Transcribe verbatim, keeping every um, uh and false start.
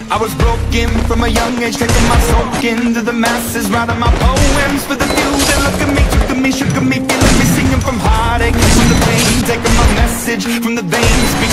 I was broken from a young age, taking my soak into the masses, writing my poems for the few that look at me, took at me, shook at me, feeling me, singing from heartache, from the pain, taking my message from the veins.